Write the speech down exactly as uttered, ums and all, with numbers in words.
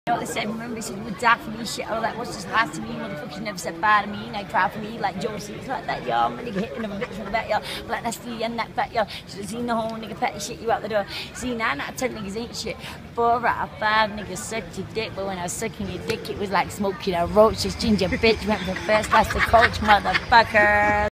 You know what they said? Remember, he said, "Would die for me, shit." I was like, "What's this last to me? Motherfuckers never said bye to me. And I cry for me like Josie. It's like that, y'all. My nigga hitting them a bitch from the back, y'all. Like, that's the and that fat, y'all. Should have seen the whole nigga fatty shit you out the door. See, nine out of ten niggas ain't shit. Four out of five niggas sucked your dick, but when I was sucking your dick, it was like smoking a roach. This ginger bitch went from first class to coach, motherfucker.